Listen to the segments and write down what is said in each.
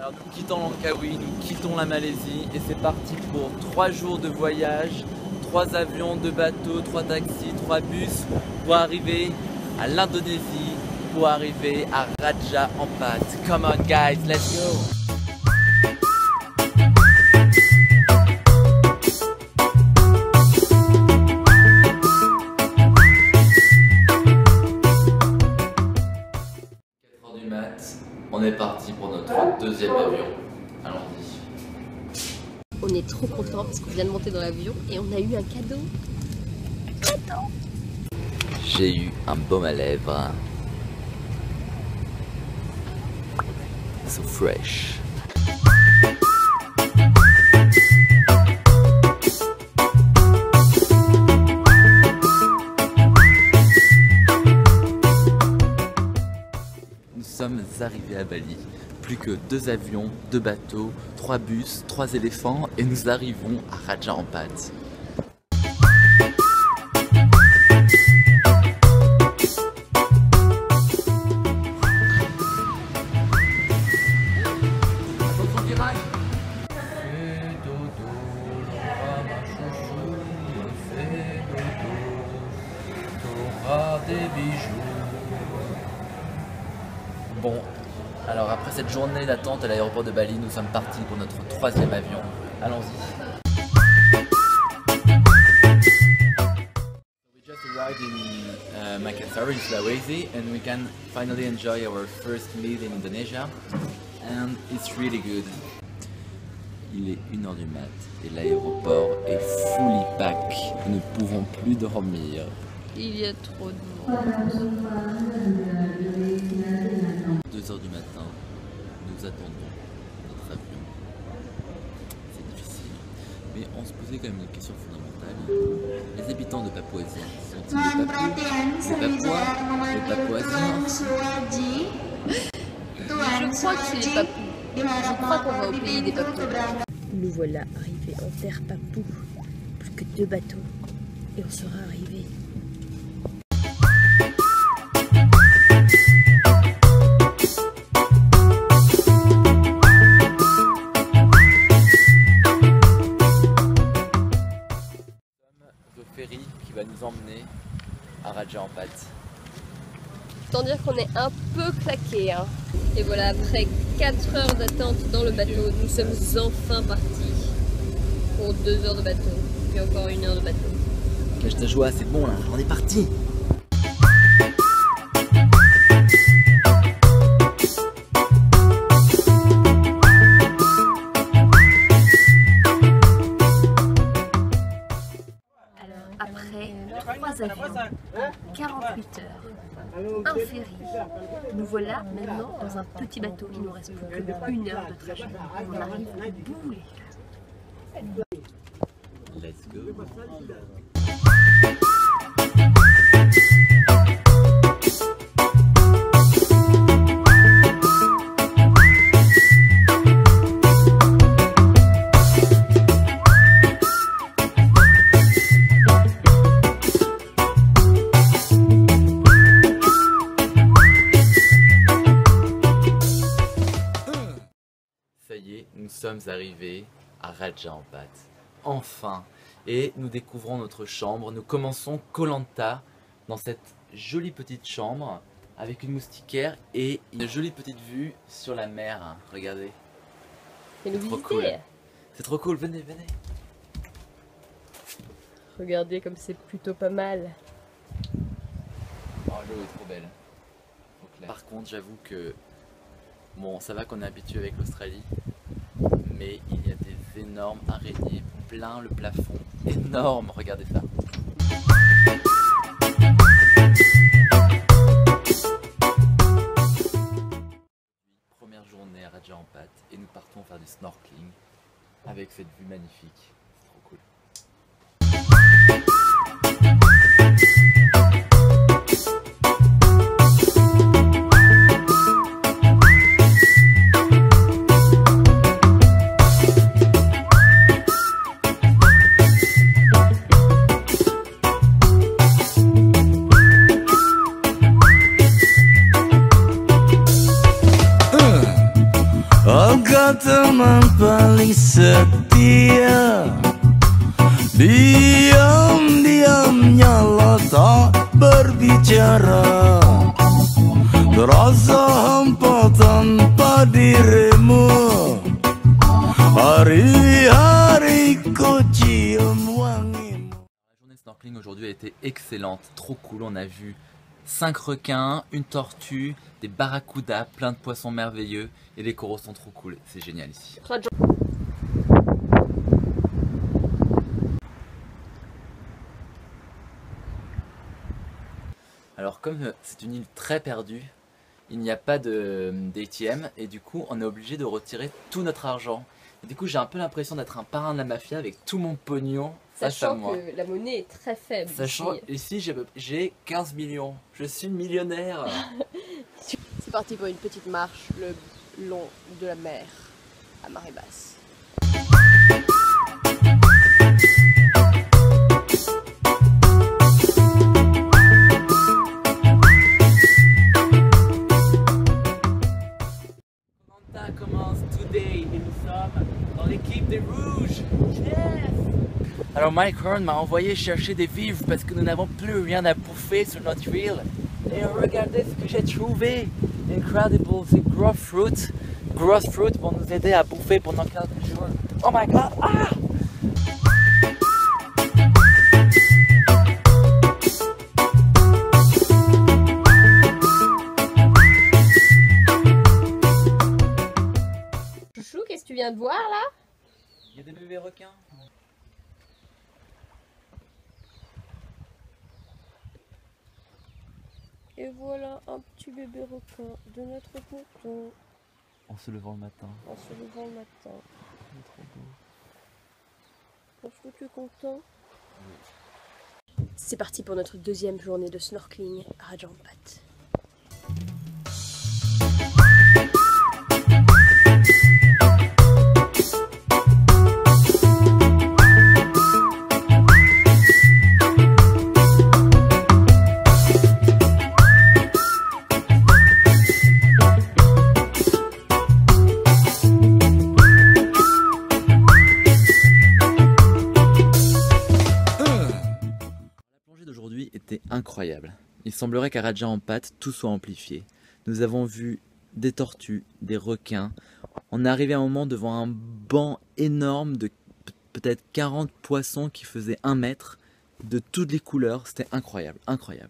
Alors nous quittons Langkawi, nous quittons la Malaisie et c'est parti pour 3 jours de voyage, 3 avions, 2 bateaux, 3 taxis, 3 bus pour arriver à l'Indonésie, pour arriver à Raja Ampat. Come on guys, let's go! On est parti pour notre 2e avion. Allons-y. On est trop content parce qu'on vient de monter dans l'avion et on a eu un cadeau. J'ai eu un baume à lèvres. So fresh. Nous sommes arrivés à Bali. Plus que 2 avions, 2 bateaux, 3 bus, 3 éléphants et nous arrivons à Raja Ampat. Attention virage. Fais dodo, Laura ma chouchou, fais dodo, t'auras des bijoux. Bon, alors après cette journée d'attente à l'aéroport de Bali, nous sommes partis pour notre 3e avion. Allons-y. We just arrived in Makassar in Sulawesi and we can finally enjoy our first meal in Indonesia and it's really good. Il est 1h du mat et l'aéroport est fully pack. Nous ne pouvons plus dormir. Il y a trop de monde. 2h du matin, nous attendons notre avion. C'est difficile. Mais on se posait quand même une question fondamentale. Les habitants de Papouasie sont-ils des Papous, des Papouasiens? Je crois que c'est les Papous. Je crois qu'on va au pays des Papous. Nous voilà arrivés en terre Papou. Plus que 2 bateaux. Et on sera arrivés. Ferry qui va nous emmener à Raja Ampat. Autant dire qu'on est un peu claqué. Hein. Et voilà, après 4 heures d'attente dans le bateau, nous sommes enfin partis pour 2 heures de bateau, puis encore 1 heure de bateau. Cache ta joie, c'est bon là, on est parti. Après 3 avions, 48 heures, un ferry, nous voilà maintenant dans un petit bateau. Il nous reste plus que 1 heure de trajet. On arrive au bout. Let's go. Ça y est, nous sommes arrivés à Raja Ampat. Enfin! Et nous découvrons notre chambre. Nous commençons Koh Lanta dans cette jolie petite chambre avec une moustiquaire et une jolie petite vue sur la mer. Regardez. C'est trop cool. C'est trop cool, venez, venez. Regardez comme c'est plutôt pas mal. Oh, l'eau est trop belle. Par contre, j'avoue que bon, ça va qu'on est habitué avec l'Australie, mais il y a des énormes araignées plein le plafond. Énorme, regardez ça. Première journée à Raja Ampat et nous partons faire du snorkeling avec cette vue magnifique. C'est trop cool. Oh God. Ada teman paling setia, diam-diamnya lo tak berbicara, terasa hampa tanpa dirimu. Hari-hari ku cium wangimu. La journée snorkeling aujourd'hui a été excellente, trop cool. On a vu 5 requins, une tortue, des barracudas, plein de poissons merveilleux et les coraux sont trop cool. C'est génial ici. Alors comme c'est une île très perdue, il n'y a pas d'ATM et du coup on est obligé de retirer tout notre argent. Et du coup j'ai un peu l'impression d'être un parrain de la mafia avec tout mon pognon face à moi. Sachant que la monnaie est très faible. Sachant ici j'ai 15 millions, je suis millionnaire. C'est parti pour une petite marche le long de la mer à marée basse. Ça commence today et nous sommes dans l'équipe des Rouges. Yes! Alors Mike Horn m'a envoyé chercher des vivres parce que nous n'avons plus rien à bouffer sur notre île. Et regardez ce que j'ai trouvé. Incredible, c'est Growth Fruit. Growth Fruit pour nous aider à bouffer pendant quelques jours. Oh my god! Ah! Qu'est-ce que tu viens de voir là? Il y a des bébés requins. Et voilà un petit bébé requin de notre ponton. En se levant le matin. En se levant le matin. C'est trop beau. Est-ce que tu es content? C'est parti pour notre deuxième journée de snorkeling à Raja Ampat. Était incroyable. Il semblerait qu'à Raja Ampat tout soit amplifié. Nous avons vu des tortues, des requins. On est arrivé à un moment devant un banc énorme de peut-être 40 poissons qui faisaient 1 mètre, de toutes les couleurs. C'était incroyable, incroyable.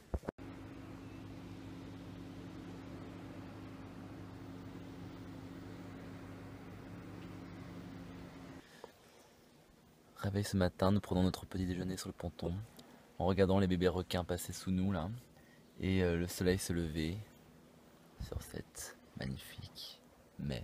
Réveil ce matin, nous prenons notre petit déjeuner sur le ponton, en regardant les bébés requins passer sous nous là, et le soleil se lever sur cette magnifique mer.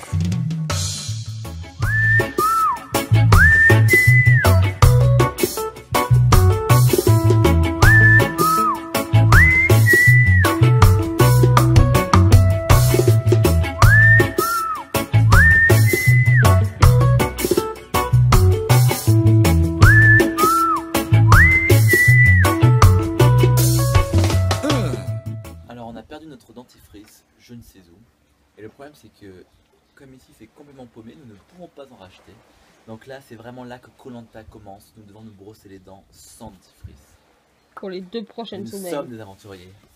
Notre dentifrice, je ne sais où. Et le problème c'est que comme ici c'est complètement paumé, nous ne pouvons pas en racheter. Donc là c'est vraiment là que Koh Lanta commence. Nous devons nous brosser les dents sans dentifrice. Pour les 2 prochaines semaines. Nous sommes des aventuriers.